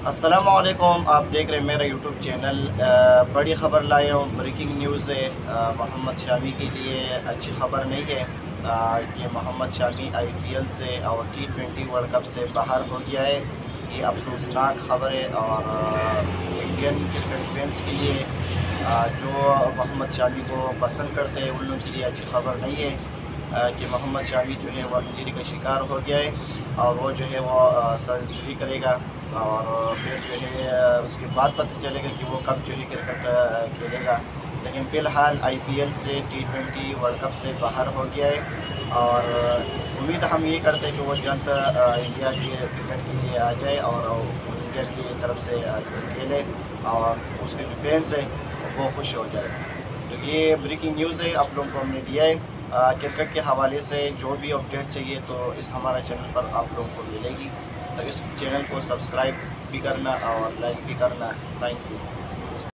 अस्सलामुअलैकुम। आप देख रहे हैं मेरा यूट्यूब चैनल। बड़ी ख़बर लाए हूँ, ब्रेकिंग न्यूज़ है। मोहम्मद शामी के लिए अच्छी ख़बर नहीं है कि मोहम्मद शामी IPL से और T20 वर्ल्ड कप से बाहर हो गया है। ये अफसोसनाक ख़बर है और इंडियन क्रिकेट फैंस के लिए जो मोहम्मद शामी को पसंद करते हैं उन लोगों के लिए अच्छी ख़बर नहीं है कि मोहम्मद शामी जो है वो इंजरी का शिकार हो गया है और वो जो है वो सर्जरी करेगा और फिर जो है उसके बाद पता चलेगा कि वो कब जो है क्रिकेट खेलेगा। लेकिन फ़िलहाल IPL से T20 वर्ल्ड कप से बाहर हो गया है और उम्मीद हम ये करते हैं कि वो जल्द इंडिया के क्रिकेट के लिए आ जाए और इंडिया की तरफ से खेले और उसके जो फैंस है वो खुश हो जाए। तो ये ब्रेकिंग न्यूज़ है, आप लोगों को हमने दिया है। क्रिकेट के हवाले से जो भी अपडेट चाहिए तो इस हमारा चैनल पर आप लोगों को मिलेगी। तो इस चैनल को सब्सक्राइब भी करना और लाइक भी करना। Thank you.